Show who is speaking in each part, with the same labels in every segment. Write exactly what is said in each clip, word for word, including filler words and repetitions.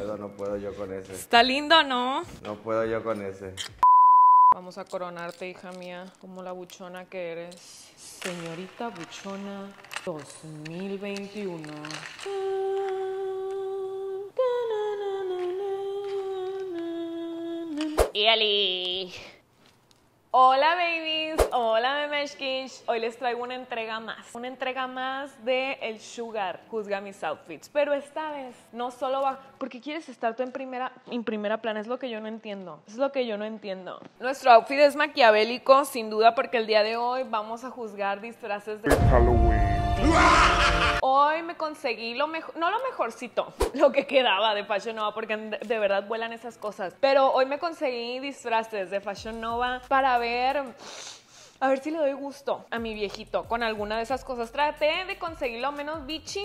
Speaker 1: puedo, no puedo yo con ese.
Speaker 2: Está lindo, ¿no?
Speaker 1: No puedo yo con ese.
Speaker 2: Vamos a coronarte, hija mía, como la buchona que eres. Señorita buchona dos mil veintiuno. Y Ali. Hola babies, hola memeshkish. Hoy les traigo una entrega más, una entrega más de El Sugar Juzga Mis Outfits, pero esta vez no solo va, porque quieres estar tú en primera, en primera plana, es lo que yo no entiendo, es lo que yo no entiendo. Nuestro outfit es maquiavélico, sin duda, porque el día de hoy vamos a juzgar disfraces de
Speaker 3: Halloween.
Speaker 2: Hoy me conseguí lo mejor, no lo mejorcito, lo que quedaba de Fashion Nova, porque de verdad vuelan esas cosas. Pero hoy me conseguí disfraces de Fashion Nova para ver, a ver si le doy gusto a mi viejito con alguna de esas cosas. Traté de conseguir lo menos bichi.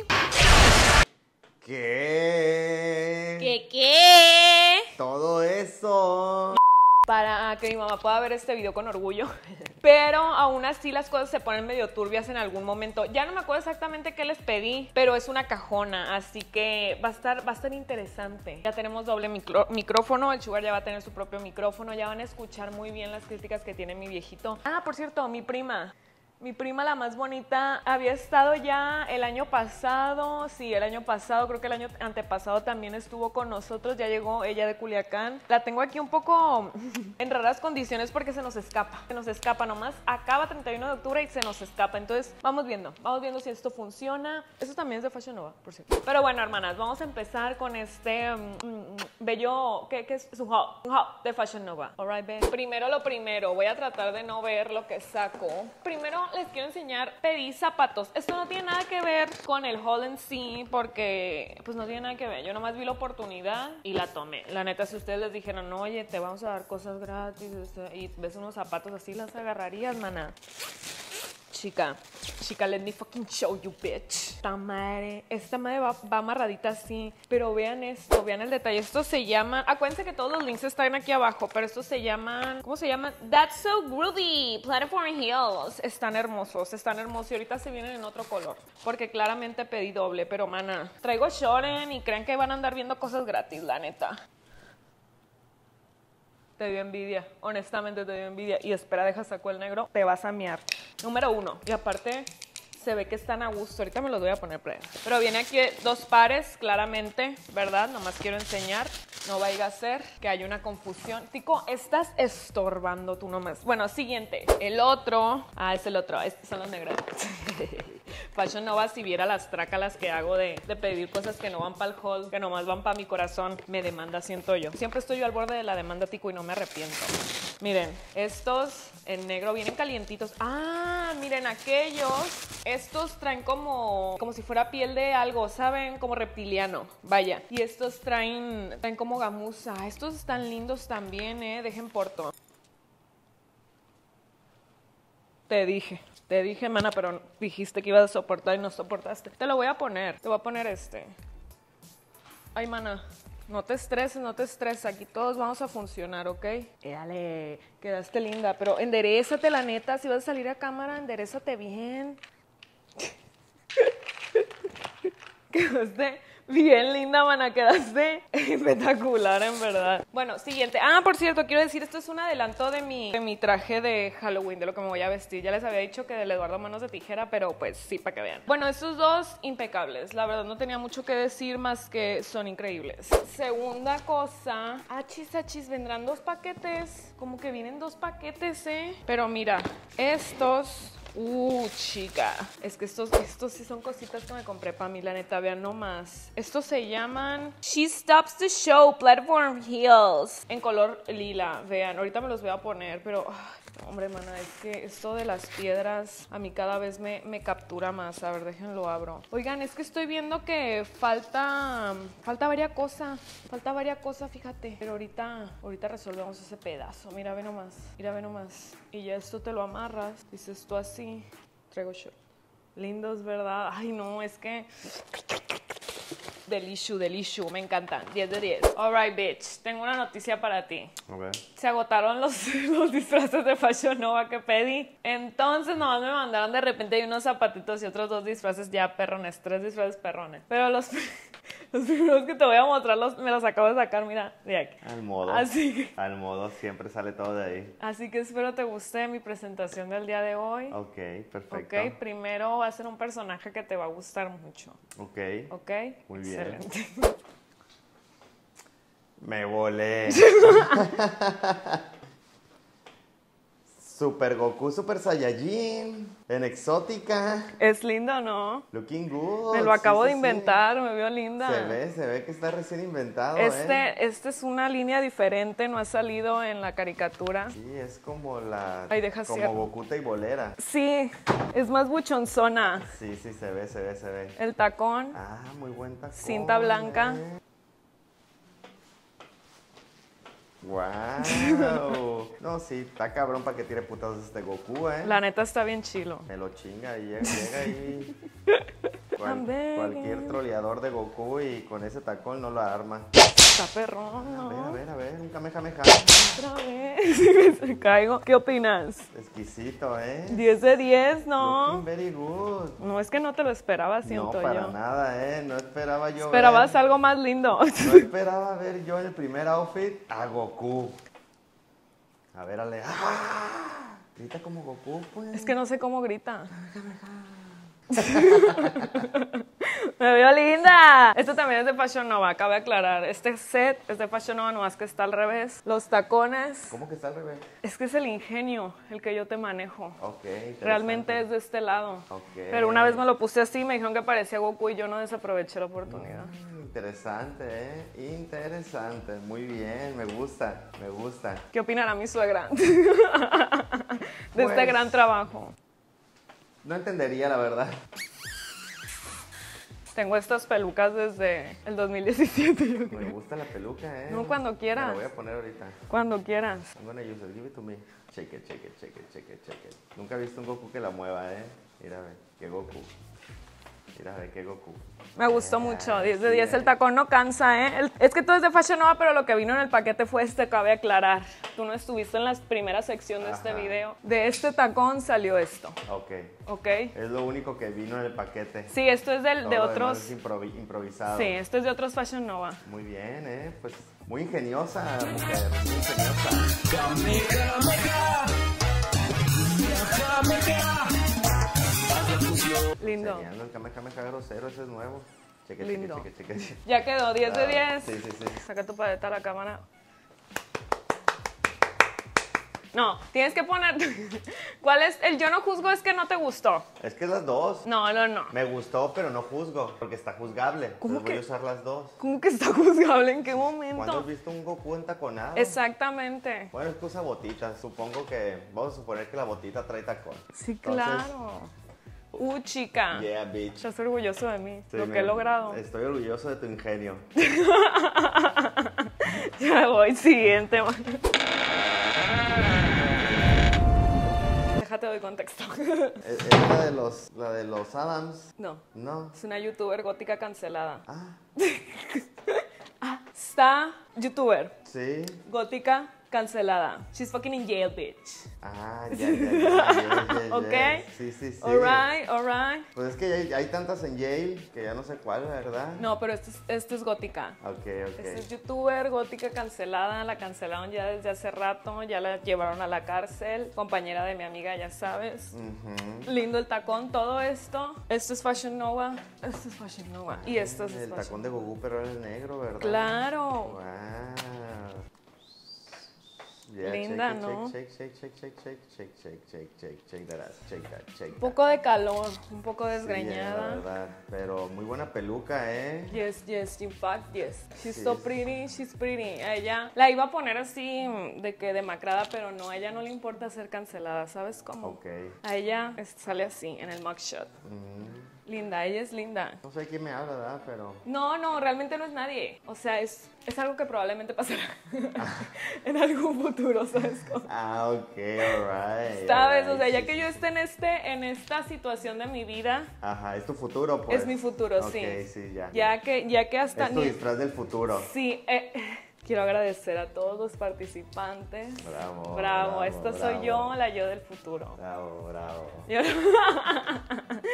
Speaker 1: ¿Qué?
Speaker 2: ¿Qué qué?
Speaker 1: Todo eso.
Speaker 2: Para que mi mamá pueda ver este video con orgullo. Pero aún así las cosas se ponen medio turbias en algún momento. Ya no me acuerdo exactamente qué les pedí, pero es una cajona, así que va a estar, va a estar interesante. Ya tenemos doble micro, micrófono, el Sugar ya va a tener su propio micrófono, ya van a escuchar muy bien las críticas que tiene mi viejito. Ah, por cierto, mi prima. Mi prima, la más bonita, había estado ya el año pasado, sí, el año pasado, creo que el año antepasado también estuvo con nosotros, ya llegó ella de Culiacán. La tengo aquí un poco en raras condiciones porque se nos escapa, se nos escapa nomás, acaba treinta y uno de octubre y se nos escapa, entonces vamos viendo, vamos viendo si esto funciona. Eso también es de Fashion Nova, por cierto. Pero bueno, hermanas, vamos a empezar con este um, bello, ¿qué, qué es? Es un haul, un haul de Fashion Nova. Alright, babe. Primero lo primero, voy a tratar de no ver lo que saco. Primero les quiero enseñar, pedí zapatos. Esto no tiene nada que ver con el haul en sí, porque pues no tiene nada que ver. Yo nomás vi la oportunidad y la tomé. La neta, si ustedes les dijeran, no, oye, te vamos a dar cosas gratis y ves unos zapatos así, las agarrarías, mana. Chica, chica, let me fucking show you, bitch. Esta madre, esta madre va, va amarradita así. Pero vean esto, vean el detalle. Estos se llaman, acuérdense que todos los links están aquí abajo, pero estos se llaman, ¿cómo se llaman? That's So Groovy, Platform Heels. Están hermosos, están hermosos. Y ahorita se vienen en otro color, porque claramente pedí doble. Pero, mana, traigo Shoren y creen que van a andar viendo cosas gratis, la neta. Te dio envidia, honestamente te dio envidia. Y espera, deja saco el negro, te vas a miar. Número uno. Y aparte, se ve que están a gusto. Ahorita me los voy a poner pre. Pero viene aquí dos pares, claramente, ¿verdad? Nomás quiero enseñar. No vaya a ser que haya una confusión. Tico, estás estorbando tú nomás. Bueno, siguiente. El otro. Ah, es el otro. Estos son los negros. Fashion Nova, si viera las trácalas que hago de, de pedir cosas que no van para el haul, que nomás van para mi corazón, me demanda, siento yo. Siempre estoy yo al borde de la demanda, Tico, y no me arrepiento. Miren, estos en negro vienen calientitos. Ah, miren, aquellos, estos traen como, como si fuera piel de algo, ¿saben? Como reptiliano, vaya. Y estos traen, traen como gamuza. Estos están lindos también, ¿eh? Dejen porto. Te dije. Te dije, mana, pero dijiste que ibas a soportar y no soportaste. Te lo voy a poner. Te voy a poner este. Ay, mana, no te estreses, no te estreses. Aquí todos vamos a funcionar, ¿ok? Dale, quedaste linda. Pero enderezate, la neta. Si vas a salir a cámara, enderezate bien. Quedaste bien linda, mana, quedaste espectacular, en verdad. Bueno, siguiente. Ah, por cierto, quiero decir, esto es un adelanto de mi, de mi traje de Halloween, de lo que me voy a vestir. Ya les había dicho que del Eduardo Manos de Tijera, pero pues sí, para que vean. Bueno, estos dos, impecables. La verdad, no tenía mucho que decir más que son increíbles. Segunda cosa. Achis, achis, vendrán dos paquetes. Como que vienen dos paquetes, ¿eh? Pero mira, estos... Uh, chica, es que estos, estos sí son cositas que me compré para mí, la neta, vean nomás. Estos se llaman She Stops the Show Platform Heels en color lila, vean, ahorita me los voy a poner, pero... Ay, hombre, mana, es que esto de las piedras a mí cada vez me, me captura más. A ver, déjenlo abro. Oigan, es que estoy viendo que falta, falta varias cosas, falta varias cosas, fíjate. Pero ahorita, ahorita resolvemos ese pedazo. Mira, ve nomás, mira, ve nomás. Y ya esto te lo amarras, dices tú así. Traigo short. Lindos, ¿verdad? Ay, no, es que... Delishu, delishu, me encantan. diez de diez. Alright, bitch. Tengo una noticia para ti.
Speaker 1: A ver.
Speaker 2: Se agotaron los, los disfraces de Fashion Nova que pedí. Entonces nomás me mandaron de repente unos zapatitos y otros dos disfraces ya perrones. Tres disfraces perrones. Pero los, Los primeros que te voy a mostrar los, me los acabo de sacar, mira, de aquí.
Speaker 1: Al modo.
Speaker 2: Así que,
Speaker 1: Al modo siempre sale todo de ahí.
Speaker 2: así que espero te guste mi presentación del día de hoy.
Speaker 1: Ok, perfecto.
Speaker 2: Ok, primero va a ser un personaje que te va a gustar mucho.
Speaker 1: Ok.
Speaker 2: Ok.
Speaker 1: Muy bien.
Speaker 2: Excelente.
Speaker 1: Me volé. Super Goku, Super Saiyajin, en exótica,
Speaker 2: Es lindo, ¿no?
Speaker 1: looking good.
Speaker 2: Me lo acabo
Speaker 1: sí,
Speaker 2: de
Speaker 1: sí,
Speaker 2: inventar, me veo
Speaker 1: sí.
Speaker 2: linda.
Speaker 1: Se ve, se ve que está recién inventado,
Speaker 2: Este,
Speaker 1: ¿eh?
Speaker 2: este es una línea diferente, no ha salido en la caricatura.
Speaker 1: Sí, es como la...
Speaker 2: Ay, deja
Speaker 1: como
Speaker 2: cierro.
Speaker 1: Gokuta y Bolera.
Speaker 2: Sí, es más buchonzona.
Speaker 1: Sí, sí, se ve, se ve, se ve.
Speaker 2: El tacón,
Speaker 1: Ah, muy buen tacón.
Speaker 2: Cinta blanca.
Speaker 1: ¿eh? ¡Wow! No, sí, está cabrón para que tire putazos este Goku, ¿eh?
Speaker 2: la neta está bien chilo.
Speaker 1: Me lo chinga y llega, llega ahí. Cual-
Speaker 2: I'm begging.
Speaker 1: cualquier troleador de Goku y con ese tacón no lo arma.
Speaker 2: Está perrón,
Speaker 1: A ver, a
Speaker 2: ¿no?
Speaker 1: ver, a ver, un kamehameha.
Speaker 2: Otra vez, me caigo. ¿Qué opinas?
Speaker 1: Exquisito, ¿eh?
Speaker 2: diez de diez, ¿no?
Speaker 1: Looking very good.
Speaker 2: No, es que no te lo esperaba,
Speaker 1: No,
Speaker 2: siento
Speaker 1: para
Speaker 2: yo.
Speaker 1: nada, ¿eh? No esperaba yo
Speaker 2: Esperabas
Speaker 1: ver...
Speaker 2: algo más lindo.
Speaker 1: No esperaba ver yo en el primer outfit a Goku. A ver, Ale. ¡Ah! Grita como Goku, pues.
Speaker 2: Es que no sé cómo grita. Me veo linda. Esto también es de Fashion Nova, cabe aclarar. Este set es de Fashion Nova, nomás que está al revés. Los tacones,
Speaker 1: ¿Cómo que está al revés?
Speaker 2: es que es el ingenio el que yo te manejo.
Speaker 1: Ok, interesante.
Speaker 2: Realmente es de este lado.
Speaker 1: Ok.
Speaker 2: Pero una vez me lo puse así, me dijeron que parecía Goku y yo no desaproveché la oportunidad.
Speaker 1: Mm, interesante, ¿eh? Interesante. Muy bien, me gusta, me gusta.
Speaker 2: ¿Qué opinará mi suegra de este
Speaker 1: Pues-
Speaker 2: gran trabajo?
Speaker 1: No entendería, la verdad.
Speaker 2: Tengo estas pelucas desde el dos mil diecisiete. yo
Speaker 1: Me
Speaker 2: creo.
Speaker 1: gusta la peluca, ¿eh?
Speaker 2: No, cuando
Speaker 1: Me
Speaker 2: quieras.
Speaker 1: la voy a poner ahorita.
Speaker 2: Cuando quieras.
Speaker 1: I'm gonna use it. Give it to me. Shake it, shake it, shake it, shake it, shake it. Nunca he visto un Goku que la mueva, ¿eh? Mira, ve, qué Goku. Mira, ve, qué Goku.
Speaker 2: Me gustó mucho, diez de
Speaker 1: sí,
Speaker 2: diez.
Speaker 1: eh.
Speaker 2: El tacón no cansa, ¿eh? El- es que todo es de Fashion Nova, pero lo que vino en el paquete fue este, cabe aclarar. Tú no estuviste en la primera sección de este
Speaker 1: Ajá.
Speaker 2: video. De este tacón salió esto,
Speaker 1: Ok.
Speaker 2: ¿ok?
Speaker 1: Es lo único que vino en el paquete.
Speaker 2: Sí, esto es del-
Speaker 1: Todo
Speaker 2: de
Speaker 1: lo demás
Speaker 2: otros...
Speaker 1: es improvi- improvisado.
Speaker 2: Sí, esto es de otros Fashion Nova.
Speaker 1: Muy bien, ¿eh? Pues muy ingeniosa, mujer. Muy ingeniosa.
Speaker 2: Lindo.
Speaker 1: Enseñando el Kamehameha grosero, ese es nuevo. Cheque,
Speaker 2: Lindo.
Speaker 1: cheque, cheque, cheque.
Speaker 2: Ya quedó, diez de diez.
Speaker 1: Sí, sí, sí.
Speaker 2: Saca tu paleta a la cámara. No, tienes que poner... ¿Cuál es? El yo no juzgo es que no te gustó.
Speaker 1: Es que las dos.
Speaker 2: No, no, no.
Speaker 1: Me gustó, pero no juzgo, porque está juzgable.
Speaker 2: ¿Cómo
Speaker 1: Entonces voy
Speaker 2: que?
Speaker 1: a usar las dos.
Speaker 2: ¿Cómo que está juzgable? ¿En qué
Speaker 1: ¿Cuándo
Speaker 2: momento?
Speaker 1: has visto un Goku entaconado?
Speaker 2: Exactamente.
Speaker 1: Bueno, es que usa botitas. Supongo que... Vamos a suponer que la botita trae tacón.
Speaker 2: Sí,
Speaker 1: Entonces,
Speaker 2: claro. Uh, chica.
Speaker 1: Yeah, bitch.
Speaker 2: Estás orgulloso de mí,
Speaker 1: Sí,
Speaker 2: lo
Speaker 1: me-
Speaker 2: que he logrado.
Speaker 1: Estoy orgulloso de tu ingenio.
Speaker 2: Ya voy, siguiente. Déjate doy contexto.
Speaker 1: ¿Es es la de los, la de los Adams?
Speaker 2: No,
Speaker 1: No.
Speaker 2: es una youtuber gótica cancelada.
Speaker 1: Ah,
Speaker 2: Está youtuber
Speaker 1: sí.
Speaker 2: gótica cancelada. She's fucking in jail, bitch.
Speaker 1: Ah, ya, ya, ya. ya, ya, ya.
Speaker 2: Ok.
Speaker 1: Sí, sí, sí.
Speaker 2: Alright, alright.
Speaker 1: Pues es que hay, hay tantas en Yale que ya no sé cuál, ¿verdad?
Speaker 2: No, pero esto es, esto es gótica.
Speaker 1: Ok,
Speaker 2: Esta es
Speaker 1: ok.
Speaker 2: youtuber gótica cancelada, la cancelaron ya desde hace rato, ya la llevaron a la cárcel, compañera de mi amiga, ya sabes.
Speaker 1: Ujú.
Speaker 2: Lindo el tacón, todo esto. Esto es Fashion Nova, esto es Fashion Nova y esto es
Speaker 1: El
Speaker 2: Fashion
Speaker 1: tacón de Goku, pero era el negro, ¿verdad?
Speaker 2: Claro.
Speaker 1: Wow. Yeah,
Speaker 2: Linda,
Speaker 1: shake it,
Speaker 2: ¿no?
Speaker 1: Shake, shake, shake, shake, shake, shake, shake, shake, shake, shake that ass, shake that, shake
Speaker 2: Un poco de calor, un poco
Speaker 1: that. Sí,
Speaker 2: desgreñada.
Speaker 1: la verdad, pero muy buena peluca, ¿eh?
Speaker 2: Yes, yes, in fact, yes. She's
Speaker 1: Sí,
Speaker 2: so
Speaker 1: es-
Speaker 2: pretty, she's pretty. A ella la iba a poner así mm, de que demacrada, pero no, a ella no le importa ser cancelada, ¿sabes cómo?
Speaker 1: Ok.
Speaker 2: A ella es- sale así en el mugshot.
Speaker 1: Mm,
Speaker 2: Linda, ella es linda.
Speaker 1: no sé quién me habla, ¿verdad? Pero...
Speaker 2: No, no, realmente no es nadie. O sea, es, es algo que probablemente pasará en algún futuro, ¿sabes cómo?
Speaker 1: Ah, ok, alright.
Speaker 2: ¿Sabes? O
Speaker 1: alright,
Speaker 2: sea, ya
Speaker 1: sí,
Speaker 2: que
Speaker 1: sí,
Speaker 2: yo
Speaker 1: sí.
Speaker 2: esté en, este, en esta situación de mi vida,
Speaker 1: Ajá, es tu futuro, pues.
Speaker 2: es mi futuro,
Speaker 1: Ok,
Speaker 2: sí.
Speaker 1: sí, ya.
Speaker 2: Ya que, ya que hasta...
Speaker 1: Es tu
Speaker 2: ni-
Speaker 1: disfraz del futuro.
Speaker 2: Sí, eh, quiero agradecer a todos los participantes.
Speaker 1: Bravo,
Speaker 2: Bravo,
Speaker 1: bravo,
Speaker 2: esta soy
Speaker 1: bravo.
Speaker 2: yo, la yo del futuro.
Speaker 1: Bravo, bravo.
Speaker 2: Yo-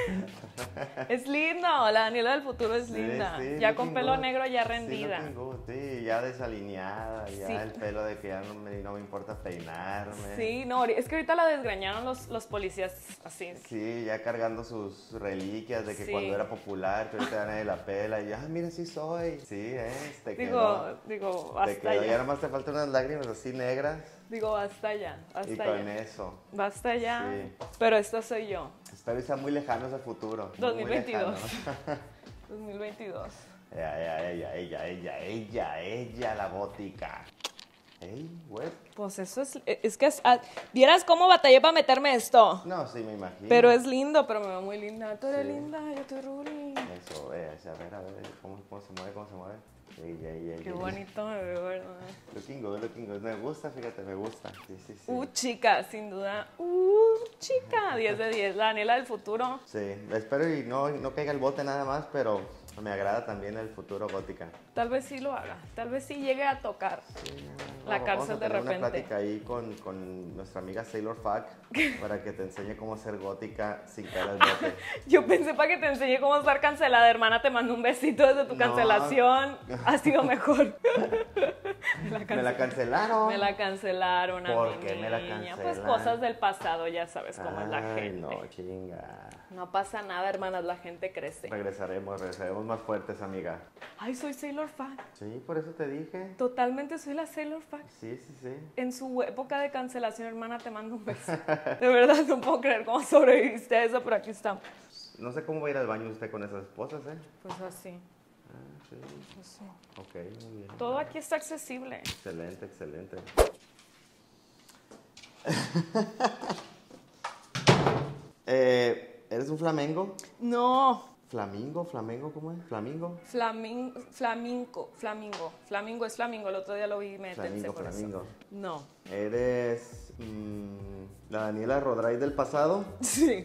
Speaker 2: Es lindo, la Daniela del futuro es linda.
Speaker 1: Sí, sí,
Speaker 2: ya con
Speaker 1: looking
Speaker 2: pelo
Speaker 1: good.
Speaker 2: negro, ya
Speaker 1: Sí,
Speaker 2: rendida.
Speaker 1: looking good, sí, ya desalineada, ya
Speaker 2: Sí.
Speaker 1: el pelo de que ya no me, no me importa peinarme.
Speaker 2: Sí, no, es que ahorita la desgreñaron los, los policías así.
Speaker 1: Sí, ya cargando sus reliquias de que
Speaker 2: Sí.
Speaker 1: cuando era popular, que ahorita ya nadie la pela y ya, ah, mira, sí soy. Sí, es, te
Speaker 2: Digo,
Speaker 1: quedó.
Speaker 2: digo,
Speaker 1: Te
Speaker 2: basta
Speaker 1: quedó, ya
Speaker 2: ya.
Speaker 1: nomás te faltan unas lágrimas así negras
Speaker 2: Digo, basta ya,
Speaker 1: y
Speaker 2: basta
Speaker 1: con
Speaker 2: ya.
Speaker 1: eso.
Speaker 2: Basta ya.
Speaker 1: Sí.
Speaker 2: Pero esta soy yo.
Speaker 1: Espero que sea muy lejano ese futuro. muy,
Speaker 2: dos
Speaker 1: muy
Speaker 2: mil veintidós.
Speaker 1: lejano.
Speaker 2: dos mil veintidós.
Speaker 1: Ella, ella, ella, ella, ella, ella, ella, la gótica. Ey, güey.
Speaker 2: Pues eso es, es que, es- ah, vieras cómo batallé para meterme esto.
Speaker 1: No, sí, me imagino.
Speaker 2: Pero es lindo, pero me veo muy linda. Tú eres
Speaker 1: Sí.
Speaker 2: linda, yo estoy Ruri.
Speaker 1: Eso, ve, a ver, a ver, cómo, cómo se mueve, cómo se mueve. Ey, ey, ey,
Speaker 2: Qué
Speaker 1: ey.
Speaker 2: bonito me veo, ¿verdad?
Speaker 1: Looking good, looking good. Me gusta, fíjate, me gusta. Sí, sí, sí.
Speaker 2: Uh, chica, sin duda. Uh, chica, diez de diez. La Daniela del futuro.
Speaker 1: Sí, espero y no, no caiga el bote nada más, pero me agrada también el futuro gótica.
Speaker 2: Tal vez sí lo haga. Tal vez sí llegue a tocar la
Speaker 1: Vamos
Speaker 2: cárcel
Speaker 1: a
Speaker 2: de
Speaker 1: tener
Speaker 2: repente.
Speaker 1: una plática ahí con, con nuestra amiga Sailor Fuck para que te enseñe cómo ser gótica sin caer al bote.
Speaker 2: Yo pensé para que te enseñe cómo estar cancelada, hermana. Te mando un besito desde tu
Speaker 1: No.
Speaker 2: cancelación. Ha sido mejor. me, la
Speaker 1: Me
Speaker 2: cance-
Speaker 1: la cancelaron.
Speaker 2: me la cancelaron a
Speaker 1: ¿Por
Speaker 2: mi
Speaker 1: qué me la
Speaker 2: niña. Pues
Speaker 1: cancelan?
Speaker 2: cosas del pasado, ya sabes cómo es la
Speaker 1: Ay,
Speaker 2: gente.
Speaker 1: no, chinga.
Speaker 2: No pasa nada, hermanas, la gente crece.
Speaker 1: Regresaremos, regresaremos más fuertes, amiga.
Speaker 2: Ay, soy Sailor Fan.
Speaker 1: Sí, por eso te dije.
Speaker 2: Totalmente soy la Sailor Fan.
Speaker 1: Sí, sí, sí.
Speaker 2: En su época de cancelación, hermana, te mando un beso. De verdad, no puedo creer cómo sobreviviste a eso, pero aquí estamos.
Speaker 1: No sé cómo va a ir al baño usted con esas esposas, ¿eh?
Speaker 2: Pues así,
Speaker 1: Ah, sí.
Speaker 2: así.
Speaker 1: Ok, muy bien.
Speaker 2: Todo aquí está accesible.
Speaker 1: Excelente, excelente. eh, ¿Eres un flamengo?
Speaker 2: No,
Speaker 1: ¿Flamingo? ¿Flamengo? ¿Cómo es? ¿Flamingo?
Speaker 2: flamingo, flamingo, flamingo. Flamingo es flamingo, el otro día lo vi y me tensé
Speaker 1: Flamingo,
Speaker 2: por
Speaker 1: flamingo.
Speaker 2: eso. No.
Speaker 1: ¿Eres mm, la Daniela Rodríguez del pasado?
Speaker 2: Sí.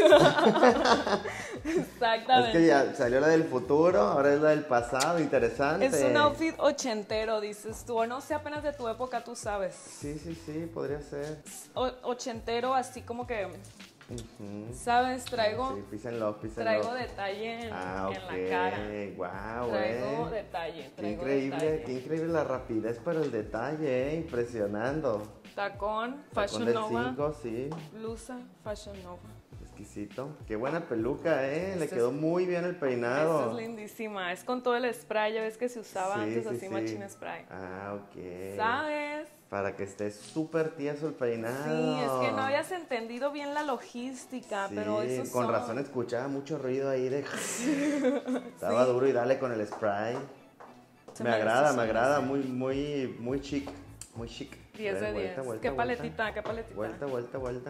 Speaker 2: Exactamente.
Speaker 1: Es que ya salió la del futuro, ahora es la del pasado, interesante.
Speaker 2: Es un outfit ochentero, dices tú. O no sé, apenas de tu época, tú sabes.
Speaker 1: Sí, sí, sí, podría ser.
Speaker 2: O- ochentero, así como que,
Speaker 1: Ujú.
Speaker 2: ¿sabes? Traigo,
Speaker 1: Sí, písenlo, písenlo.
Speaker 2: traigo detalle en,
Speaker 1: Ah, ok.
Speaker 2: en la cara.
Speaker 1: Wow,
Speaker 2: Traigo
Speaker 1: eh.
Speaker 2: detalle,
Speaker 1: Qué
Speaker 2: traigo
Speaker 1: increíble,
Speaker 2: detalle.
Speaker 1: qué increíble la rapidez para el detalle, eh. Impresionando.
Speaker 2: Tacón,
Speaker 1: Con
Speaker 2: Fashion
Speaker 1: del
Speaker 2: Nova,
Speaker 1: cinco, sí.
Speaker 2: blusa, Fashion Nova.
Speaker 1: Exquisito. Qué buena peluca, eh. Le
Speaker 2: Esta
Speaker 1: quedó
Speaker 2: es-
Speaker 1: muy bien el
Speaker 2: Esta
Speaker 1: peinado.
Speaker 2: es lindísima, es con todo el spray, ya ves que se usaba
Speaker 1: Sí,
Speaker 2: antes
Speaker 1: sí,
Speaker 2: así
Speaker 1: sí.
Speaker 2: machine spray.
Speaker 1: Ah, ok.
Speaker 2: ¿Sabes?
Speaker 1: Para que esté súper tieso el peinado.
Speaker 2: Sí, es que no habías entendido bien la logística,
Speaker 1: Sí,
Speaker 2: pero eso
Speaker 1: con
Speaker 2: son-
Speaker 1: razón escuchaba mucho ruido ahí de... Estaba duro y dale con el spray.
Speaker 2: Se
Speaker 1: me
Speaker 2: me-
Speaker 1: agrada,
Speaker 2: se
Speaker 1: me
Speaker 2: me
Speaker 1: agrada,
Speaker 2: hace.
Speaker 1: muy, muy, muy chic, muy chic.
Speaker 2: diez
Speaker 1: A
Speaker 2: de
Speaker 1: ver,
Speaker 2: diez.
Speaker 1: vuelta, vuelta,
Speaker 2: ¿Qué
Speaker 1: vuelta.
Speaker 2: paletita? ¿Qué paletita?
Speaker 1: Vuelta, vuelta, vuelta.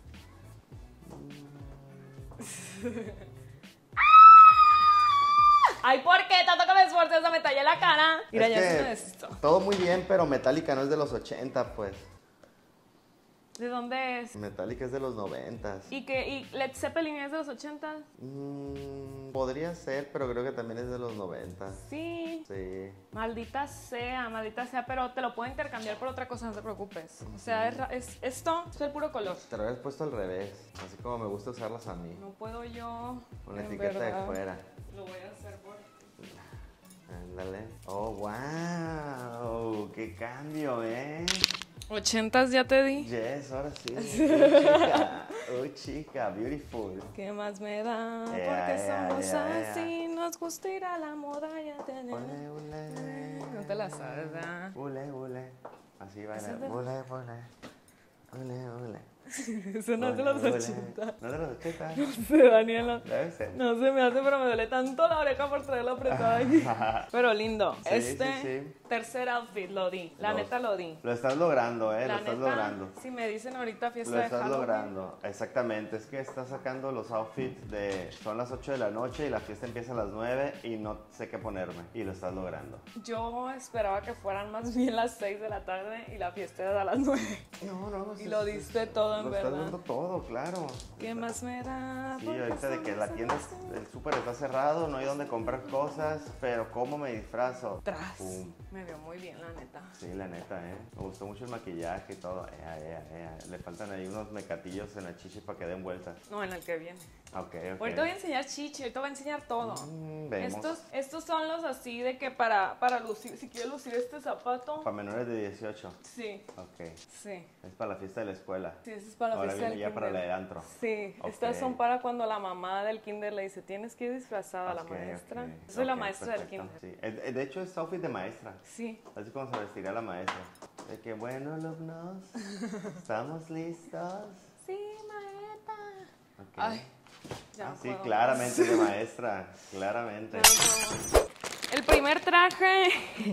Speaker 2: Ay, ¿por qué? Tanto que me esfuerzo, me tallé la cara. Mira,
Speaker 1: Es
Speaker 2: ya
Speaker 1: que
Speaker 2: se me esto.
Speaker 1: todo muy bien, pero Metallica no es de los ochenta, pues.
Speaker 2: ¿De dónde es?
Speaker 1: Metallica es de los noventa.
Speaker 2: ¿Y que y Led Zeppelin es de los ochenta?
Speaker 1: Mm, podría ser, pero creo que también es de los noventa.
Speaker 2: Sí.
Speaker 1: Sí.
Speaker 2: Maldita sea, maldita sea, pero te lo puedo intercambiar por otra cosa, no te preocupes. O sea, es, ra- es- esto es el puro color.
Speaker 1: Te lo habías puesto al revés, así como me gusta usarlas a mí.
Speaker 2: No puedo yo.
Speaker 1: Con la
Speaker 2: en
Speaker 1: etiqueta
Speaker 2: verdad.
Speaker 1: de fuera.
Speaker 2: Lo voy a hacer por ti.
Speaker 1: Ándale. Oh, wow. Qué cambio, ¿eh?
Speaker 2: Ochentas ya te di.
Speaker 1: Yes, ahora sí. Uy, chica. Uy, chica. Beautiful.
Speaker 2: ¿Qué más me da?
Speaker 1: Ea,
Speaker 2: Porque
Speaker 1: ea,
Speaker 2: somos
Speaker 1: ea, ea.
Speaker 2: así, nos gusta ir a la moda, ya tenemos.
Speaker 1: Ule, ule.
Speaker 2: No te la sabes, ¿verdad?
Speaker 1: Ule, ule. Así baila.
Speaker 2: Ese es de-
Speaker 1: Ule, ule. Ule, ule.
Speaker 2: Eso no es de
Speaker 1: Ule,
Speaker 2: los
Speaker 1: ule.
Speaker 2: ochenta.
Speaker 1: No es de los ochenta.
Speaker 2: No sé, Daniela.
Speaker 1: Debe ser.
Speaker 2: No se me hace, pero me duele tanto la oreja por traerlo apretado aquí. Pero lindo.
Speaker 1: Sí,
Speaker 2: este
Speaker 1: sí, sí.
Speaker 2: tercer outfit lo di. La
Speaker 1: Los-
Speaker 2: neta lo di.
Speaker 1: Lo estás logrando, ¿eh?
Speaker 2: La
Speaker 1: lo estás
Speaker 2: neta,
Speaker 1: logrando.
Speaker 2: si me dicen ahorita fiesta
Speaker 1: Lo
Speaker 2: de
Speaker 1: estás
Speaker 2: Halloween,
Speaker 1: logrando, exactamente. Es que estás sacando los outfits de... Son las ocho de la noche y la fiesta empieza a las nueve y no sé qué ponerme. Y lo estás logrando.
Speaker 2: yo esperaba que fueran más bien las seis de la tarde y la fiesta era a las nueve.
Speaker 1: No, no.
Speaker 2: Y lo diste todo, en
Speaker 1: Lo
Speaker 2: verdad.
Speaker 1: estás dando todo, claro.
Speaker 2: ¿Qué más me da?
Speaker 1: Sí,
Speaker 2: Porque
Speaker 1: ahorita de que
Speaker 2: somos
Speaker 1: la tienda,
Speaker 2: así.
Speaker 1: el súper está cerrado, no hay donde comprar cosas, pero ¿cómo me disfrazo?
Speaker 2: Tras.
Speaker 1: Pum.
Speaker 2: Me veo muy bien, la neta.
Speaker 1: Sí, la neta, ¿eh? Me gustó mucho el maquillaje y todo. Ea, ea, ea. Le faltan ahí unos mecatillos en la chichi para que den vueltas.
Speaker 2: No, en el que viene.
Speaker 1: Ok, ok.
Speaker 2: Ahorita voy a enseñar chichi, ahorita voy a enseñar todo.
Speaker 1: Mm, vemos.
Speaker 2: Estos, estos son los así de que para, para lucir, si quieres lucir este zapato.
Speaker 1: Para menores de dieciocho.
Speaker 2: Sí,
Speaker 1: Ok.
Speaker 2: sí.
Speaker 1: Es para la fiesta de la escuela.
Speaker 2: Sí, eso es para la
Speaker 1: Ahora
Speaker 2: fiesta
Speaker 1: viene
Speaker 2: del
Speaker 1: ya para
Speaker 2: kinder.
Speaker 1: la de antro.
Speaker 2: Sí,
Speaker 1: Ok.
Speaker 2: estas son para cuando la mamá del kinder le dice, tienes que ir disfrazada a la
Speaker 1: Ok,
Speaker 2: maestra.
Speaker 1: ok.
Speaker 2: Yo soy la
Speaker 1: Ok,
Speaker 2: maestra
Speaker 1: perfecto.
Speaker 2: del kinder.
Speaker 1: Sí. Eh, De hecho, es outfit de maestra.
Speaker 2: Sí.
Speaker 1: Así como se vestiría la maestra. De que, bueno, alumnos, ¿estamos listos?
Speaker 2: Sí, maestra.
Speaker 1: Ok.
Speaker 2: Ay, ya
Speaker 1: Ah,
Speaker 2: no
Speaker 1: sí,
Speaker 2: puedo.
Speaker 1: claramente de maestra, claramente.
Speaker 2: Ya no puedo. El primer traje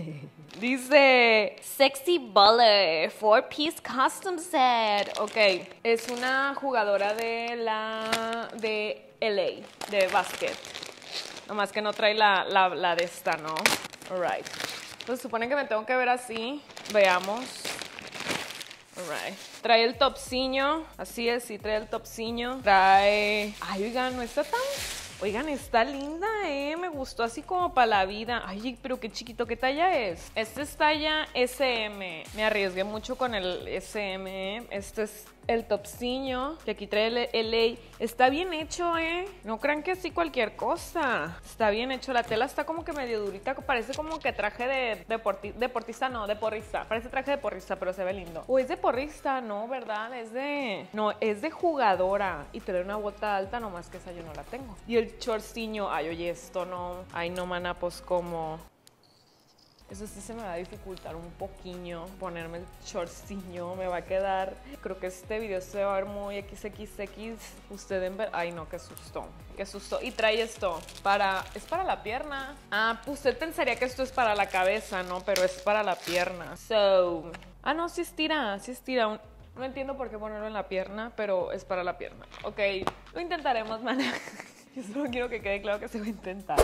Speaker 2: dice Sexy Bullet four piece custom set. Ok, es una jugadora de la de L A, de básquet. Nomás que no trae la, la, la de esta, ¿no? Alright. Entonces supone que me tengo que ver así. Veamos. Alright. Trae el topsiño. Así es, sí, trae el topsiño. Trae... Ay, oigan, no está tan... Oigan, está linda, ¿eh? Me gustó así como para la vida. Ay, pero qué chiquito, ¿qué talla es? Este es talla S M. Me arriesgué mucho con el S M, ¿eh? Este es el topsiño, que aquí trae el L A. Está bien hecho, ¿eh? No crean que así cualquier cosa. Está bien hecho. La tela está como que medio durita. Parece como que traje de deporti deportista, no, de porrista. Parece traje de porrista, pero se ve lindo. O es de porrista, no, ¿verdad? Es de... No, es de jugadora. Y trae una bota alta, nomás que esa yo no la tengo. Y el shortciño. Ay, oye, esto no... Ay, no, mana, pues como... Eso sí se me va a dificultar un poquillo ponerme el shortciño, me va a quedar, creo que este video se va a ver muy equis equis equis, ustedes ver, ay no, qué susto, qué susto. Y trae esto, para, es para la pierna. Ah, pues usted pensaría que esto es para la cabeza, ¿no? Pero es para la pierna. So, ah no, sí estira, sí estira. No entiendo por qué ponerlo en la pierna, pero es para la pierna. Ok, lo intentaremos, mana. Yo solo quiero que quede claro que se va a intentar.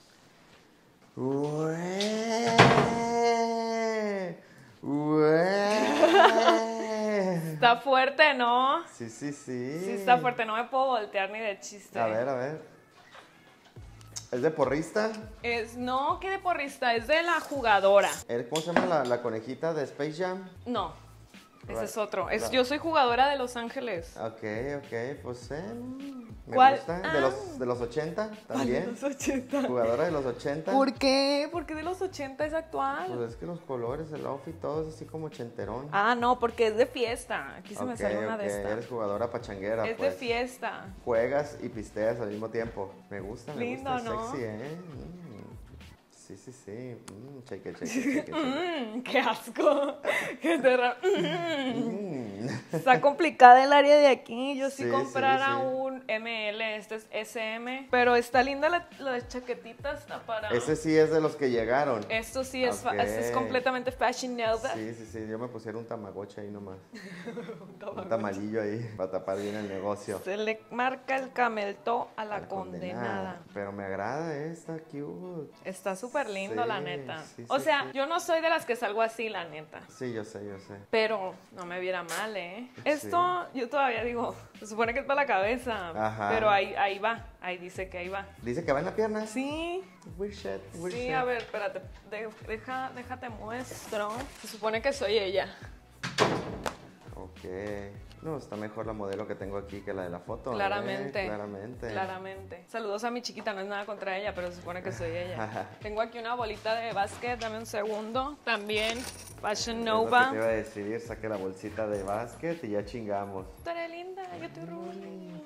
Speaker 1: Ué, ué.
Speaker 2: Está fuerte, ¿no?
Speaker 1: Sí, sí, sí.
Speaker 2: Sí, está fuerte. No me puedo voltear ni de chiste.
Speaker 1: A ver, a ver. ¿Es de porrista?
Speaker 2: Es, no, ¿qué de porrista? Es de la jugadora.
Speaker 1: ¿Cómo se llama la, la conejita de Space Jam?
Speaker 2: No, ese
Speaker 1: Right.
Speaker 2: es otro. Es,
Speaker 1: Right.
Speaker 2: Yo soy jugadora de Los Ángeles.
Speaker 1: Ok, ok, pues eh, me
Speaker 2: ¿Cuál?
Speaker 1: gusta.
Speaker 2: Ah.
Speaker 1: De los, de los ochenta también.
Speaker 2: Los ochenta.
Speaker 1: Jugadora de los ochenta.
Speaker 2: ¿Por qué? ¿Por qué de los ochenta es actual?
Speaker 1: Pues es que los colores, el outfit, todo es así como ochenterón.
Speaker 2: Ah, no, porque es de fiesta. Aquí se me
Speaker 1: Ok,
Speaker 2: sale una
Speaker 1: ok,
Speaker 2: de estas.
Speaker 1: eres jugadora pachanguera,
Speaker 2: Es
Speaker 1: pues.
Speaker 2: de fiesta.
Speaker 1: Juegas y pisteas al mismo tiempo. Me gusta, me
Speaker 2: Lindo,
Speaker 1: gusta,
Speaker 2: ¿no?
Speaker 1: sexy, ¿eh? Mm. Sí, sí, sí. Mm, cheque, cheque, cheque, cheque.
Speaker 2: Mmm, qué asco. Qué terror. Mm.
Speaker 1: Mm.
Speaker 2: Está complicada el área de aquí. Yo sí,
Speaker 1: Sí,
Speaker 2: comprara
Speaker 1: sí, sí.
Speaker 2: un M L, este es S M. Pero está linda la, la chaquetita, está para...
Speaker 1: Ese sí es de los que llegaron.
Speaker 2: Esto sí es, fa-
Speaker 1: Ok.
Speaker 2: es, es completamente fashion nova.
Speaker 1: Sí, sí, sí. Yo me pusiera un tamagotchi ahí nomás. Un tamalillo ahí para tapar bien el negocio.
Speaker 2: Se le marca el camelto a la
Speaker 1: A la
Speaker 2: condenada.
Speaker 1: Pero me agrada esta, cute.
Speaker 2: Está súper lindo,
Speaker 1: Sí,
Speaker 2: la neta.
Speaker 1: sí,
Speaker 2: o
Speaker 1: sí,
Speaker 2: sea,
Speaker 1: sí.
Speaker 2: yo no soy de las que salgo así, la neta.
Speaker 1: Sí, yo sé, yo sé.
Speaker 2: Pero no me viera mal, ¿eh? Esto, yo todavía digo, se supone que es para la cabeza.
Speaker 1: Ajá.
Speaker 2: Pero ahí, ahí va, ahí dice que ahí va.
Speaker 1: Dice que va en la pierna.
Speaker 2: Sí,
Speaker 1: Wish it, wish
Speaker 2: sí,
Speaker 1: it.
Speaker 2: a ver, espérate, de- deja, déjate muestro. Se supone que soy ella.
Speaker 1: Ok. No, está mejor la modelo que tengo aquí que la de la foto. ¿eh?
Speaker 2: Claramente.
Speaker 1: Claramente.
Speaker 2: Claramente. Saludos a mi chiquita, no es nada contra ella, pero se supone que soy ella. Tengo aquí una bolita de básquet, dame un segundo. También Fashion
Speaker 1: Es lo que
Speaker 2: Nova.
Speaker 1: te iba a decir, saque la bolsita de básquet y ya chingamos.
Speaker 2: Tú eres linda, yo te rulo.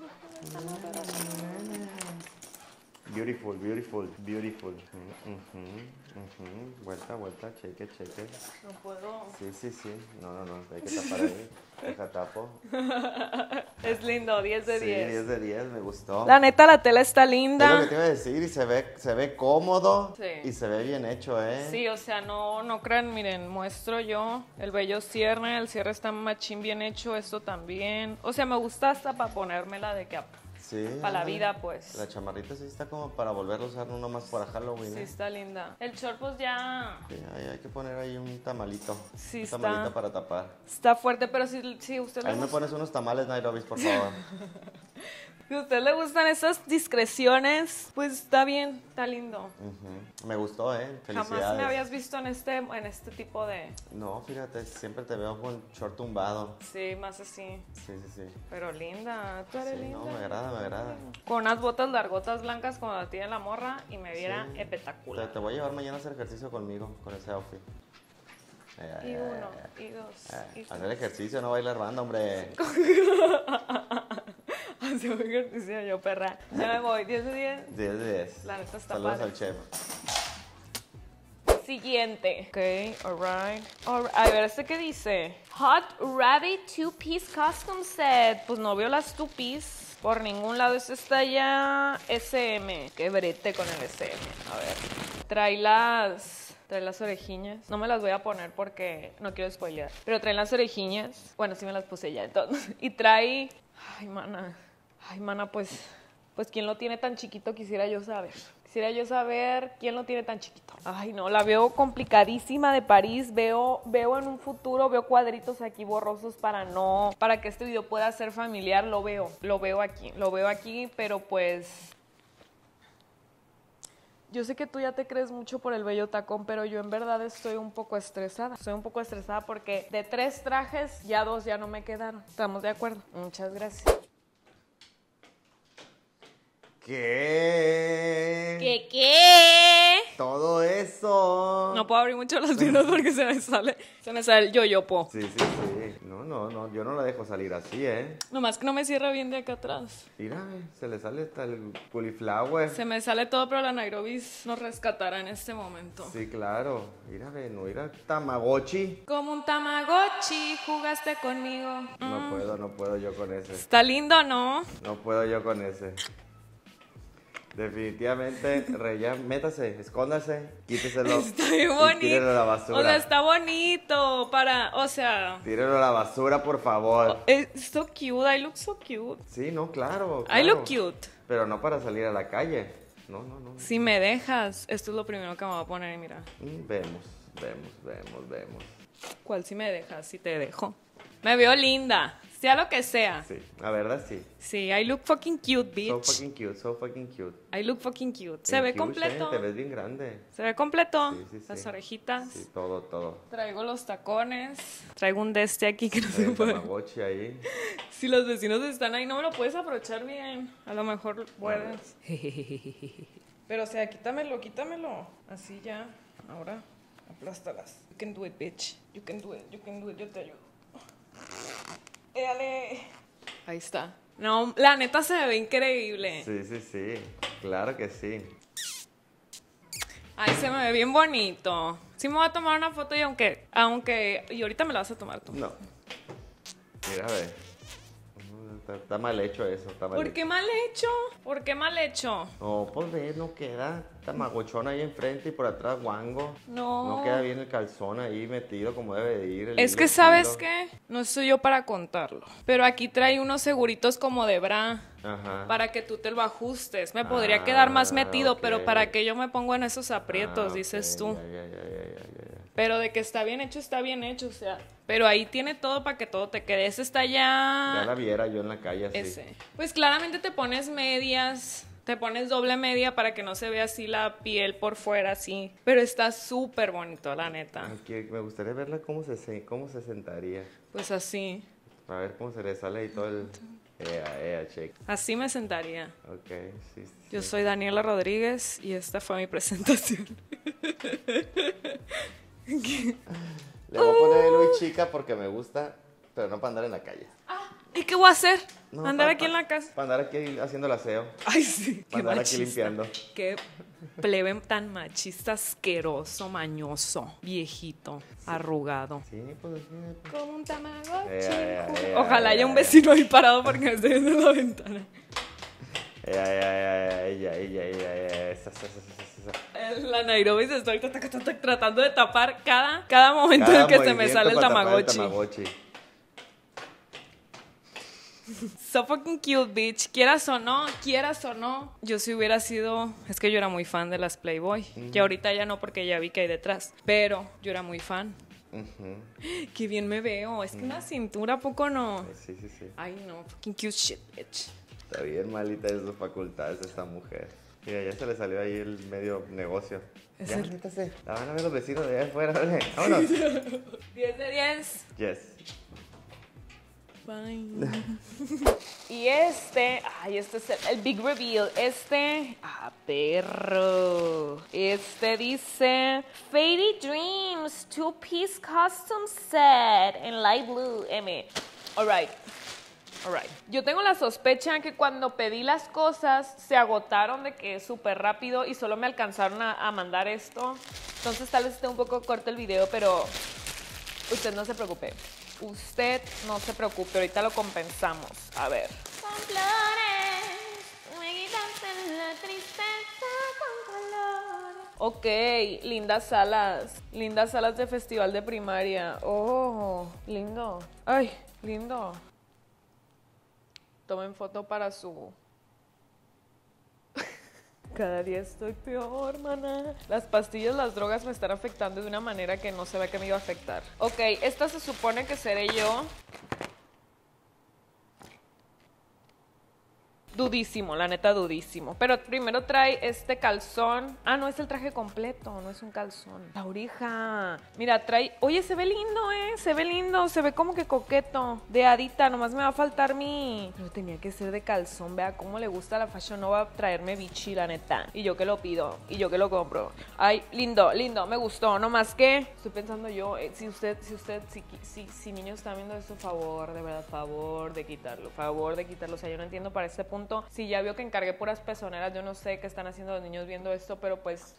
Speaker 1: Beautiful, beautiful, beautiful. Ujú, ujú. Vuelta, vuelta, cheque, cheque.
Speaker 2: No puedo.
Speaker 1: Sí, sí, sí. No, no, no, hay que tapar ahí. Deja tapo.
Speaker 2: Es lindo, diez de
Speaker 1: Sí,
Speaker 2: diez.
Speaker 1: diez de diez, me gustó.
Speaker 2: La neta, la tela está
Speaker 1: Es lo que
Speaker 2: linda.
Speaker 1: te iba a decir y se ve, se ve cómodo
Speaker 2: Sí.
Speaker 1: y se ve bien hecho, ¿eh?
Speaker 2: Sí, o sea, no, no crean, miren, muestro yo el bello cierre, el cierre está machín bien hecho, esto también. O sea, me gusta hasta para ponérmela de que
Speaker 1: Sí.
Speaker 2: para la
Speaker 1: ándale.
Speaker 2: vida, pues.
Speaker 1: La chamarrita sí está como para volverlo a usar uno más para Halloween,
Speaker 2: Sí,
Speaker 1: ¿eh?
Speaker 2: está linda. El short, pues ya
Speaker 1: Sí, hay, hay que poner ahí un tamalito.
Speaker 2: Sí,
Speaker 1: un
Speaker 2: está.
Speaker 1: tamalito para tapar.
Speaker 2: está fuerte, pero si, si usted le
Speaker 1: Ahí me
Speaker 2: gusta.
Speaker 1: pones unos tamales, Nairobis, por favor.
Speaker 2: Si a usted le gustan esas discreciones, pues está bien, está lindo.
Speaker 1: Uh-huh. Me gustó, ¿eh? Felicidades.
Speaker 2: Jamás me habías visto en este, en este tipo de...
Speaker 1: No, fíjate, siempre te veo con short tumbado.
Speaker 2: Sí, más así.
Speaker 1: Sí, sí, sí.
Speaker 2: Pero linda, tú eres
Speaker 1: Sí,
Speaker 2: linda.
Speaker 1: no, me agrada, me agrada.
Speaker 2: Con unas botas largotas blancas como la tiene la morra y me viera
Speaker 1: Sí.
Speaker 2: espectacular.
Speaker 1: Te, te voy a llevar mañana a hacer ejercicio conmigo, con ese outfit. Eh,
Speaker 2: Y
Speaker 1: eh,
Speaker 2: uno,
Speaker 1: eh,
Speaker 2: y dos,
Speaker 1: eh,
Speaker 2: y
Speaker 1: hacer ejercicio, no bailar banda, hombre.
Speaker 2: Hace un ejercicio yo, perra. Ya me voy, diez de diez.
Speaker 1: diez de diez.
Speaker 2: La neta está
Speaker 1: Saludos
Speaker 2: padre.
Speaker 1: al chef.
Speaker 2: Siguiente. Ok, alright. Alright. A ver, ¿este qué dice? Hot Rabbit two-piece custom set. Pues no veo las two-piece por ningún lado. Este está ya S M. Qué brete con el S M. A ver. Trae las... Trae las orejiñas. No me las voy a poner porque no quiero spoilear. Pero trae las orejiñas. Bueno, sí me las puse ya entonces. Y trae... Ay, mana. Ay, mana, pues... Pues quién lo tiene tan chiquito quisiera yo saber. Quisiera yo saber quién lo tiene tan chiquito. Ay, no, la veo complicadísima de París. Veo, veo en un futuro, veo cuadritos aquí borrosos para no... Para que este video pueda ser familiar. Lo veo, lo veo aquí. Lo veo aquí, pero pues... Yo sé que tú ya te crees mucho por el bello tacón, pero yo en verdad estoy un poco estresada. Estoy un poco estresada porque de tres trajes, ya dos ya no me quedaron. ¿Estamos de acuerdo? Muchas gracias.
Speaker 1: ¿Qué?
Speaker 2: ¿Qué qué?
Speaker 1: Todo eso.
Speaker 2: No puedo abrir mucho las piernas porque se me sale, se me sale el yoyopo.
Speaker 1: Sí, sí, sí. No, no, no. Yo no la dejo salir así, ¿eh?
Speaker 2: Nomás que no me cierra bien de acá atrás.
Speaker 1: Mira, se le sale hasta el cauliflower.
Speaker 2: Se me sale todo, pero la Nairobi nos rescatará en este momento.
Speaker 1: Sí, claro. Mira, ve, no, mira. Tamagotchi.
Speaker 2: Como un Tamagotchi, jugaste conmigo.
Speaker 1: No
Speaker 2: Mm.
Speaker 1: puedo, no puedo yo con ese.
Speaker 2: Está lindo, ¿no?
Speaker 1: No puedo yo con ese. Definitivamente, Reya, métase, escóndase, quíteselo.
Speaker 2: Está bien
Speaker 1: y
Speaker 2: bonito.
Speaker 1: tírelo a la basura.
Speaker 2: O sea, está bonito para, o sea...
Speaker 1: Tírelo a la basura, por favor.
Speaker 2: It's so cute, I look so cute.
Speaker 1: Sí, no, claro,
Speaker 2: I
Speaker 1: claro.
Speaker 2: look cute.
Speaker 1: Pero no para salir a la calle. No, no, no.
Speaker 2: Si me dejas, esto es lo primero que me voy a poner, mira.
Speaker 1: Mm, Vemos, vemos, vemos, vemos.
Speaker 2: ¿Cuál si me dejas? Si te dejo. Me veo linda, sea lo que sea.
Speaker 1: Sí, la verdad sí.
Speaker 2: Sí, I look fucking cute, bitch.
Speaker 1: So fucking cute, so fucking cute.
Speaker 2: I look fucking cute. Se
Speaker 1: Bien
Speaker 2: ve
Speaker 1: cute,
Speaker 2: completo.
Speaker 1: ¿eh? Te ves bien grande.
Speaker 2: Se ve completo.
Speaker 1: Sí, sí, sí.
Speaker 2: Las orejitas.
Speaker 1: Sí, todo, todo.
Speaker 2: Traigo los tacones. Traigo un de este aquí que no se
Speaker 1: El
Speaker 2: puede.
Speaker 1: Tamagotchi ahí.
Speaker 2: Si los vecinos están ahí, no me lo puedes aprovechar bien. A lo mejor puedes. Pero o sea, quítamelo, quítamelo. Así ya. Ahora, aplástalas. You can do it, bitch. You can do it, you can do it. Yo te ayudo. Dale. Ahí está. No, la neta se ve increíble.
Speaker 1: Sí, sí, sí. Claro que sí.
Speaker 2: Ay, se me ve bien bonito. Sí me voy a tomar una foto y aunque, aunque, y ahorita me la vas a tomar tú.
Speaker 1: No. Mira, a ver. Está, está mal hecho eso, está mal
Speaker 2: ¿Por
Speaker 1: hecho.
Speaker 2: qué mal hecho? ¿Por qué mal hecho?
Speaker 1: No, pues ve, no queda tamagochón ahí enfrente y por atrás guango.
Speaker 2: No.
Speaker 1: No queda bien el calzón ahí metido como debe de ir. el
Speaker 2: Es
Speaker 1: hilo
Speaker 2: que, ¿sabes
Speaker 1: fino.
Speaker 2: qué? No soy yo para contarlo. Pero aquí trae unos seguritos como de bra.
Speaker 1: Ajá.
Speaker 2: Para que tú te lo ajustes. Me podría
Speaker 1: Ah,
Speaker 2: quedar más metido,
Speaker 1: ok.
Speaker 2: pero para que yo me pongo en esos aprietos,
Speaker 1: Ah,
Speaker 2: dices
Speaker 1: ok,
Speaker 2: tú.
Speaker 1: ya, ya, ya, ya, ya, ya.
Speaker 2: Pero de que está bien hecho, está bien hecho, o sea. Pero ahí tiene todo para que todo te quede. Ese está ya...
Speaker 1: Ya la viera yo en la calle así.
Speaker 2: Ese. Pues claramente te pones medias, te pones doble media para que no se vea así la piel por fuera, así. Pero está súper bonito, la neta.
Speaker 1: Ay, que me gustaría verla cómo se, se- cómo se sentaría.
Speaker 2: Pues así.
Speaker 1: A ver cómo se le sale ahí todo el... Ea, ea, check.
Speaker 2: Así me sentaría.
Speaker 1: Ok, sí, sí.
Speaker 2: Yo soy Daniela Rodríguez y esta fue mi presentación.
Speaker 1: Le voy a poner Luis chica porque me gusta, pero no para andar en la calle.
Speaker 2: ¿Y qué voy a hacer?
Speaker 1: No,
Speaker 2: Andar
Speaker 1: pa-
Speaker 2: aquí en
Speaker 1: pa-
Speaker 2: la casa.
Speaker 1: Para andar aquí haciendo el aseo.
Speaker 2: Ay, sí, qué
Speaker 1: Para andar aquí
Speaker 2: machista.
Speaker 1: limpiando.
Speaker 2: Qué plebe tan machista, asqueroso, mañoso, viejito, arrugado.
Speaker 1: Sí, pues así. pues.
Speaker 2: Como un tamagotchi.
Speaker 1: Ea, ea, ea,
Speaker 2: Ojalá haya
Speaker 1: ea,
Speaker 2: un
Speaker 1: ea.
Speaker 2: vecino ahí parado porque me estoy viendo en la ventana.
Speaker 1: Ea, ea, ea, ea, ea, ea, ea, ea, esa, esa, esa, esa, esa.
Speaker 2: La Nairobi se estoy tac, tac, tac, tac, tratando de tapar cada, cada momento
Speaker 1: Cada
Speaker 2: en que se me
Speaker 1: movimiento
Speaker 2: sale el
Speaker 1: para tapar
Speaker 2: tamagotchi.
Speaker 1: tamagotchi.
Speaker 2: So fucking cute, bitch. Quieras o no, quieras o no. Yo si hubiera sido... Es que yo era muy fan de las Playboy. Que ahorita ya no porque ya vi que hay detrás. Pero yo era muy fan.
Speaker 1: Ujú.
Speaker 2: Qué bien me veo. Es que una cintura, ¿a poco no?
Speaker 1: Sí, sí, sí.
Speaker 2: Ay, no. Fucking cute shit, bitch.
Speaker 1: Está bien malita de sus facultades esta mujer. Mira, ya se le salió ahí el medio negocio.
Speaker 2: ¿Es
Speaker 1: Ya,
Speaker 2: el-
Speaker 1: métase. La van a ver los vecinos de allá afuera. Vale. Vámonos.
Speaker 2: diez de diez.
Speaker 1: Yes.
Speaker 2: Bye. Y este, ay, este es el, el big reveal. Este, ah, perro. Este dice Fairy Dreams two-piece custom set en light blue M. Alright. Alright. Yo tengo la sospecha que cuando pedí las cosas se agotaron de que súper rápido y solo me alcanzaron a, a mandar esto. Entonces tal vez esté un poco corto el video, pero usted no se preocupe. Usted no se preocupe, ahorita lo compensamos. A ver. Con flores, me quitaste la tristeza con color. Ok, lindas salas. Lindas salas de festival de primaria. Oh, lindo. Ay, lindo. Tomen foto para su... Cada día estoy peor, maná. Las pastillas, las drogas me están afectando de una manera que no se ve que me iba a afectar. Ok, esta se supone que seré yo. Dudísimo, la neta dudísimo. Pero primero trae este calzón. Ah, no, es el traje completo, no es un calzón. La orija. Mira, trae... Oye, se ve lindo, ¿eh? Se ve lindo, se ve como que coqueto. De hadita, nomás me va a faltar mi... Pero tenía que ser de calzón, vea cómo le gusta la Fashion Nova traerme bichi, la neta. Y yo que lo pido, y yo que lo compro. Ay, lindo, lindo, me gustó. Nomás que... Estoy pensando yo, eh, si usted, si usted, si, si, si niños están viendo esto, favor, de verdad, favor de quitarlo. Favor de quitarlo. O sea, yo no entiendo para este punto. Si ya vio que encargué puras pezoneras, yo no sé qué están haciendo los niños viendo esto, pero pues...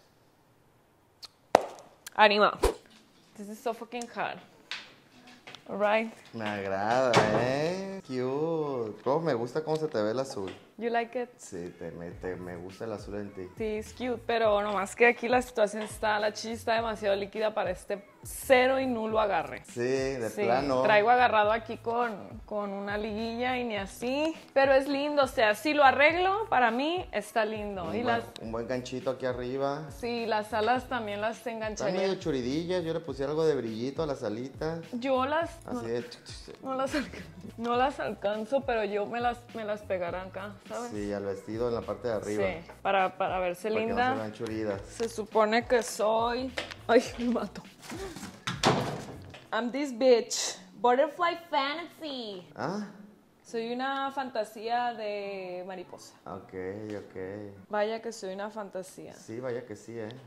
Speaker 2: Anima. This is so fucking hard. Alright.
Speaker 1: Me agrada, ¿eh? Cute. Oh, me gusta cómo se te ve el azul.
Speaker 2: You like it?
Speaker 1: Sí, te, me, te, me gusta el azul en ti.
Speaker 2: Sí, es cute, pero nomás que aquí la situación está, la chichi está demasiado líquida para este cero y nulo agarre.
Speaker 1: Sí, de
Speaker 2: Sí,
Speaker 1: plano.
Speaker 2: traigo agarrado aquí con, con una liguilla y ni así, pero es lindo, o sea, si lo arreglo, para mí está lindo.
Speaker 1: Un,
Speaker 2: Y
Speaker 1: buen,
Speaker 2: las,
Speaker 1: un buen ganchito aquí arriba.
Speaker 2: sí, las alas también las
Speaker 1: Están medio
Speaker 2: engancharía.
Speaker 1: churidillas, yo le pusiera algo de brillito a las alitas.
Speaker 2: Yo las, no,
Speaker 1: Así de...
Speaker 2: no las, alca- no las alcanzo, pero yo me las, me las pegaré acá, ¿sabes?
Speaker 1: Sí, al vestido en la parte de arriba.
Speaker 2: Sí, para, para verse
Speaker 1: Para
Speaker 2: linda.
Speaker 1: que no se vean churidas.
Speaker 2: Se supone que soy... Ay, me mato. I'm this bitch. Butterfly Fantasy.
Speaker 1: Ah,
Speaker 2: Soy una fantasía de mariposa.
Speaker 1: ok, ok.
Speaker 2: Vaya que soy una fantasía.
Speaker 1: Sí, vaya que sí, ¿eh?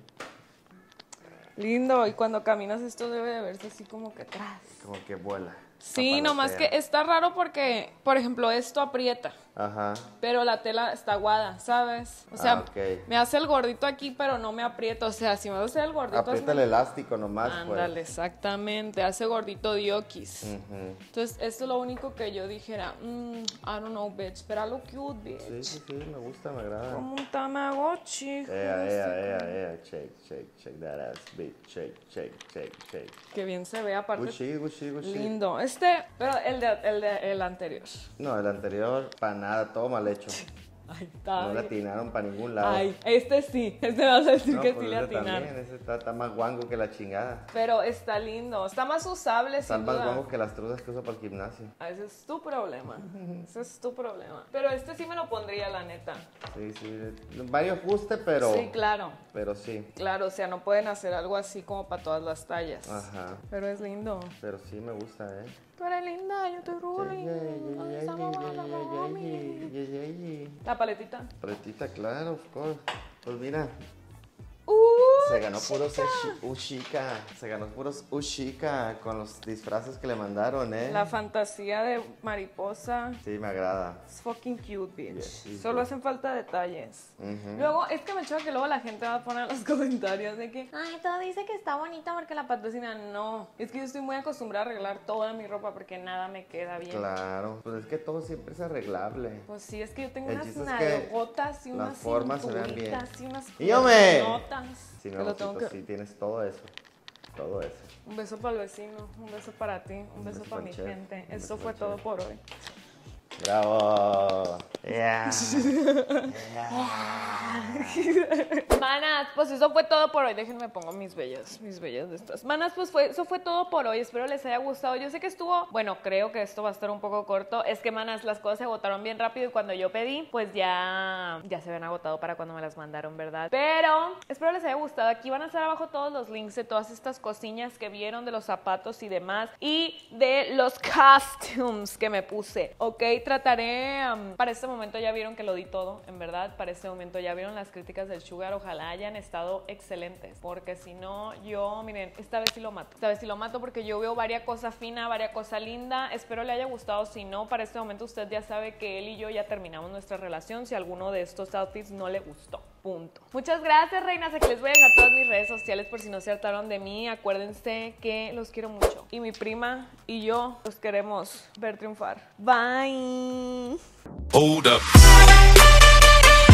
Speaker 2: Lindo, y cuando caminas esto debe de verse así como que atrás.
Speaker 1: Como que vuela.
Speaker 2: Sí, nomás que
Speaker 1: papalotea.
Speaker 2: está raro porque, por ejemplo, esto aprieta,
Speaker 1: Ajá.
Speaker 2: pero la tela está aguada, ¿sabes? O sea,
Speaker 1: Ah, ok.
Speaker 2: me hace el gordito aquí, pero no me aprieta. O sea, si me va a hacer el gordito...
Speaker 1: Aprieta el
Speaker 2: hazme-
Speaker 1: elástico nomás,
Speaker 2: Ándale,
Speaker 1: pues.
Speaker 2: exactamente, hace gordito diokis.
Speaker 1: Ujú.
Speaker 2: Entonces, esto es lo único que yo dijera, mm, I don't know, bitch, pero I look cute, bitch.
Speaker 1: Sí, sí, sí, me gusta, me agrada.
Speaker 2: Como un tamagotchi.
Speaker 1: Ea, ea, ea, ea, shake, shake, shake that ass, bitch, shake, shake, shake, shake.
Speaker 2: Que bien se ve, aparte.
Speaker 1: Gucci, Gucci, Gucci.
Speaker 2: Lindo. Este, pero el de, el de el anterior.
Speaker 1: No, el anterior, para nada, todo mal hecho.
Speaker 2: Ay, está
Speaker 1: No le
Speaker 2: bien.
Speaker 1: atinaron para ningún lado.
Speaker 2: Ay, este sí. Este vas a decir
Speaker 1: no,
Speaker 2: que
Speaker 1: pues
Speaker 2: sí le
Speaker 1: ese
Speaker 2: atinaron.
Speaker 1: también, ese está, está más guango que la chingada.
Speaker 2: Pero está lindo. Está más usable,
Speaker 1: Está
Speaker 2: sin
Speaker 1: más
Speaker 2: duda.
Speaker 1: guango que las truzas que uso para el gimnasio.
Speaker 2: Ah, ese es tu problema. Ese es tu problema. Pero este sí me lo pondría, la neta.
Speaker 1: Sí, sí, varios ajustes, pero...
Speaker 2: Sí, claro.
Speaker 1: Pero sí.
Speaker 2: Claro, o sea, no pueden hacer algo así como para todas las tallas.
Speaker 1: Ajá.
Speaker 2: Pero es lindo.
Speaker 1: Pero sí me gusta, ¿eh?
Speaker 2: Tú eres linda, yo te ruling. Ay, esa mamá, esa mami. La paletita.
Speaker 1: Paletita, claro, of course. Pues mira,
Speaker 2: Uh,
Speaker 1: se ganó puros
Speaker 2: chica.
Speaker 1: ushi- Ushika. Se ganó puros Ushika con los disfraces que le mandaron, ¿eh?
Speaker 2: La fantasía de mariposa.
Speaker 1: Sí, me agrada.
Speaker 2: Es fucking cute, bitch.
Speaker 1: Yes, yes,
Speaker 2: Solo
Speaker 1: yes.
Speaker 2: hacen falta detalles.
Speaker 1: Ujú.
Speaker 2: Luego, es que me choca que luego la gente va a poner en los comentarios de que, ay, todo dice que está bonita porque la patrocina. No, es que yo estoy muy acostumbrada a arreglar toda mi ropa porque nada me queda bien.
Speaker 1: Claro, pues es que todo siempre es arreglable.
Speaker 2: Pues sí, es que yo tengo
Speaker 1: El
Speaker 2: unas
Speaker 1: chiste es que
Speaker 2: nalgotas y
Speaker 1: las
Speaker 2: unas
Speaker 1: formas se vean bien.
Speaker 2: cinturitas y unas
Speaker 1: ¡Y hombre!
Speaker 2: piernotas.
Speaker 1: Sí,
Speaker 2: Que
Speaker 1: no,
Speaker 2: lo tengo
Speaker 1: Ojito,
Speaker 2: que-
Speaker 1: sí tienes todo eso. Todo eso.
Speaker 2: Un beso para el vecino, un beso para ti, un, beso,
Speaker 1: beso
Speaker 2: para
Speaker 1: pa'l
Speaker 2: mi
Speaker 1: chef,
Speaker 2: gente.
Speaker 1: un
Speaker 2: Eso
Speaker 1: beso
Speaker 2: fue
Speaker 1: pa'l
Speaker 2: todo
Speaker 1: chef.
Speaker 2: por hoy.
Speaker 1: ¡Bravo! Yeah.
Speaker 2: Bye. Manas, pues eso fue todo por hoy. Déjenme pongo mis bellas, mis bellas de estas. Manas, pues fue, eso fue todo por hoy. Espero les haya gustado. Yo sé que estuvo, bueno, creo que esto va a estar un poco corto. Es que, manas, las cosas se agotaron bien rápido y cuando yo pedí, pues ya, ya se habían agotado para cuando me las mandaron, ¿verdad? Pero espero les haya gustado. Aquí van a estar abajo todos los links de todas estas cosillas que vieron, de los zapatos y demás, y de los costumes que me puse. Ok, trataré, um, para este momento ya vieron que lo di todo, en verdad. Para este momento ya vieron las críticas del Sugar. Ojalá hayan estado excelentes, porque si no, yo, miren, esta vez sí lo mato. Esta vez sí lo mato porque yo veo varias cosas fina, varias cosas linda. Espero le haya gustado. Si no, para este momento usted ya sabe que él y yo ya terminamos nuestra relación si alguno de estos outfits no le gustó. Punto. Muchas gracias, reinas. Aquí les voy a dejar todas mis redes sociales por si no se hartaron de mí. Acuérdense que los quiero mucho. Y mi prima y yo los queremos ver triunfar. Bye.
Speaker 3: Hold up.